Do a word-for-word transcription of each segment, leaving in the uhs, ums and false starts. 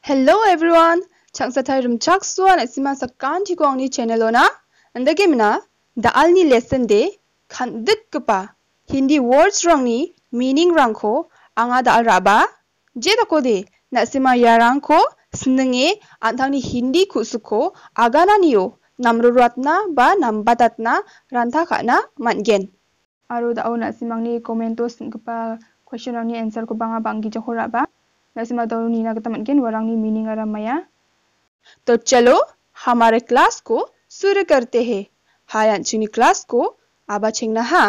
Hello everyone. Changsathai rumchak suan asima sakan ti ko angni channel ona. Andage mina da alni lesson de khandik kapa Hindi words rangni meaning rangko anga da alraba. Je da ko de na asima yarangko snenge antangni Hindi kusuko agana niyo namruratna ba nambatatna rantha khana mangen. Aro da ona simangni commentos kapa question rangni answer ko banga bangi jahoraba. Naseema तो नीना का तमन वरांगनी meaning अरमया तो चलो हमारे class को शुरू करते हैं हाय अंचुनी क्लास को आबा छिंगना हा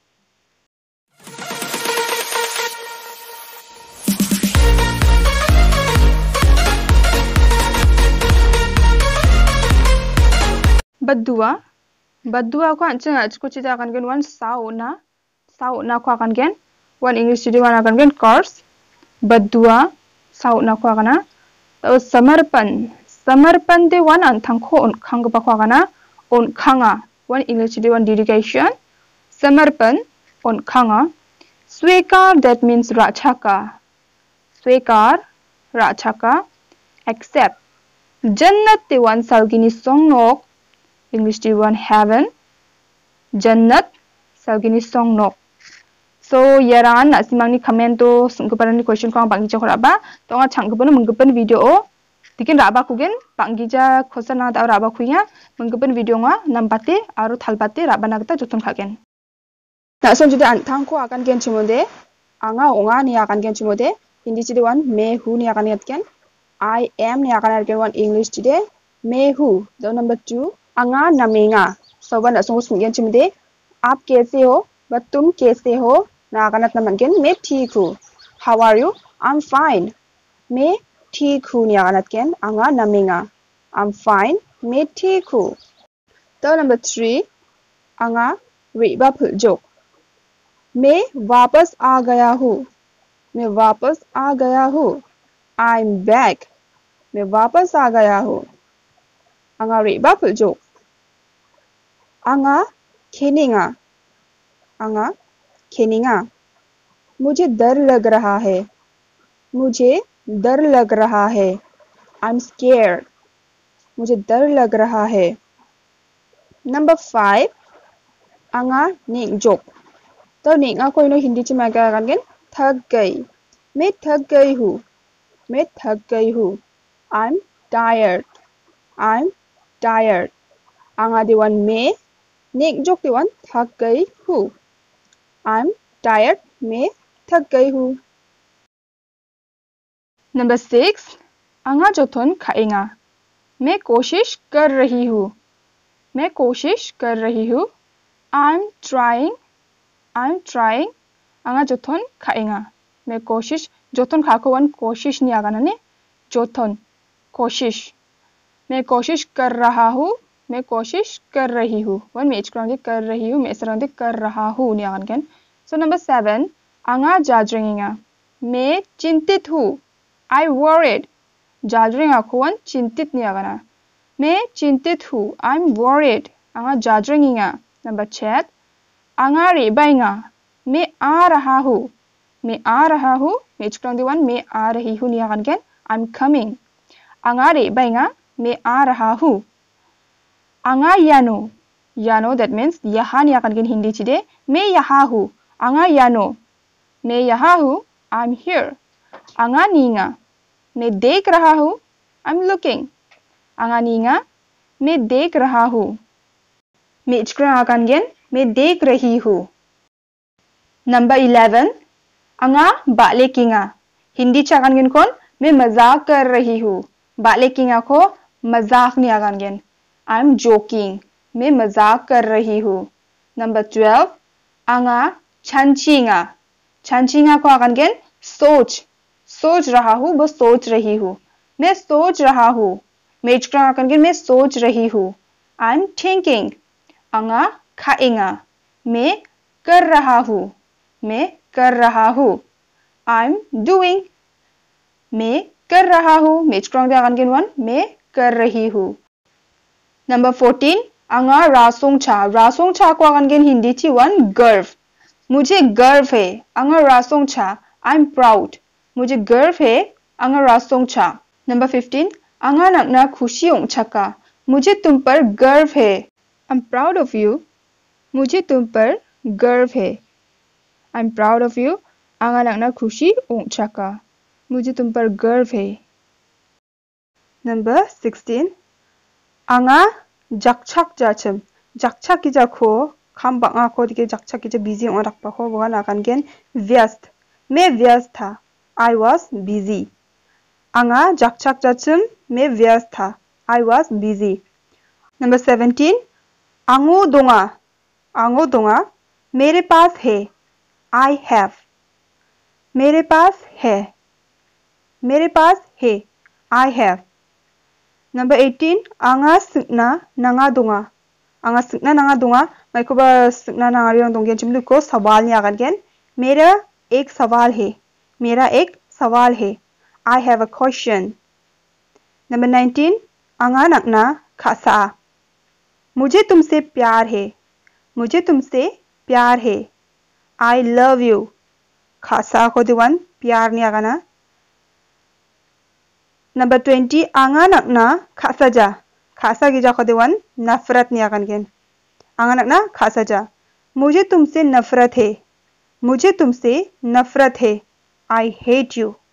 बद्दुआ बद्दुआ को अंचन आज को चिता अकन गेन वन साओना साओना को अकन गेन वन इंग्लिश चिता वन अकन गेन कोर्स बद्दुआ साउ ना खुआगना तो समर्पण समर्पण दे वन अंथांखो उनखांग बखवागना उनखांगा वन इंग्लिश दे वन डेडिकेशन समर्पण उनखांगा स्वीकार that means राछाका स्वीकार राछाका accept जन्नत दे वन सालगिनी सोंगनोक इंग्लिश दे वन heaven जन्नत सालगिनी सोंगनोक So yaran asimangni comment to sungkeparani question ko ang bangi jakoraba to nga changkepan mengkepan video o dikin raba kugen bangi ja khosana da raba kuya mengkepan video nga nampate aro thalpate raba nagta joton khagen na son jude anthang ko akan gen chimode anga onga ni akan gen chimode hindi chide wan me who ni akan yatken I am ni akan arken wan english chide me who do number two anga namenga so wan asong sungen chimode aap kaise ho ba tum kaise ho ना अगनत न मनकेन मैं ठीक हूँ how are you I am fine मैं ठीक हूँ नि अगनत केन आंगा नमेंगा आई एम फाइन मैं ठीक हूँ तो नंबर थ्री आंगा रेबा फुलजोक मैं वापस आ गया हूँ मैं वापस आ गया हूँ आई एम बैक मैं वापस आ गया हूँ आंगा रेबा फुलजोक आंगा खेनेंगा आंगा खेनेंगा मुझे डर लग रहा है मुझे डर लग रहा है आई एम स्केयर्ड मुझे डर लग रहा है नंबर फाइव आंगा नेक जोक तो नेका कोई नो हिंदी च मैं क्या करगे थक गई मैं थक गई हूँ मैं थक गई हूँ I am tired I am tired आंगा दिवन में नेक जोक दिवन थक गई हूँ आई एम टायर्ड मैं थक गई हूँ नंबर सिक्स आंगा जोथन खाएंगा मैं कोशिश कर रही हूँ मैं कोशिश कर रही हूँ I am trying I am trying आंगा जोथन खाएंगा मैं कोशिश जोथन खाको वन कोशिश नहीं आगा ने जोथन कोशिश मैं कोशिश कर रहा हूँ मैं कोशिश कर रही हूँ वन मेच करांगे कर रही हूँ मैं सरांगे कर रहा हूँ नहीं आगा गन So number seven, आंगा जाजरेंगा मैं चिंतित हूँ I worried जाजरेंगा कौन चिंतित नहीं आगा ना मैं चिंतित हूँ I'm worried आंगा जाजरेंगा नंबर छह आंगा रेबाएंगा मैं आ रहा हूँ मैं आ रहा हूँ मैं चुकांग दिवान मैं आ रही हूँ नहीं आगा गन I'm coming आंगा रेबाएंगा मैं आ रहा हूँ आंगा यानो यानो that means यहाँ नहीं आगा गन हिंदी चिदे मैं यहाँ हूँ आंगा यानो मैं यहाँ हूँ I'm here आंगा नींगा मैं देख रहा हूँ I'm looking आंगा नींगा मैं देख रहा हूँ मैं इचक्रा आकान गेन मैं देख रही हूँ नंबर इलेवन आंगा बाले किंगा हिंदी चाकान गेन कौन मैं मजाक कर रही हूँ बाले किंगा को मजाक नहीं आकान गेन I'm joking मैं मजाक कर रही हूँ नंबर ट्वेल्व आंगा छंचिंगा छंचिंगा को आगन गेन सोच सोच रहा हूँ बस सोच रही हूँ मैं सोच रहा हूँ मैं इचक्रा आगन गेन मैं सोच रही हूँ आई एम थिंकिंग आंगा खाएंगा मैं कर रहा हूँ मैं कर रहा हूँ आई एम डूइंग मैं कर रहा हूँ मैं इचक्रा आगन गेन वन मैं कर रही हूँ नंबर फोर्टीन आंगा रासोंग छा रासोंग छा को आगन गेन हिंदी थी वन गर्व मुझे गर्व है आंगा रासोंग छा आई एम प्राउड मुझे गर्व है आंगा रासोंग छा नंबर फिफ्टीन आंगा नकना खुशी ओंगछका मुझे तुम पर गर्व है I am proud of you मुझे तुम पर गर्व है I am proud of you आंगा नकना खुशी ओंगछका मुझे तुम पर गर्व है नंबर सिक्सटीन आंगा jakchak jachim jakchak ki jakho kham banga ko dike jakchak ki busy on rakpa ko boga na kan gen व्यस्त मैं व्यस्त था I was busy anga jakchak jachim मैं व्यस्त था I was busy number seventeen आंगो दोंगा आंगो दोंगा मेरे पास है I have मेरे पास है मेरे पास है I have नंबर एटीन आंगा सिकना नंगा दुंगा आंगा सिकना नंगा दुंगा माइकोबा सिकना नंगा रियों दोंगे जिमलु को सवाल नहीं आकर गेन मेरा एक सवाल है मेरा एक सवाल है I have a question number nineteen आंगा नकना खासा मुझे तुमसे प्यार है मुझे तुमसे प्यार है I love you खासा को दिवन प्यार नहीं आगा ना नंबर ट्वेंटी आंगा नकना खासाजा खासा गिजा को देवन नफरत नहीं आगन गेन आंगा नकना खासाजा मुझे तुमसे नफरत है मुझे तुमसे नफरत है I hate you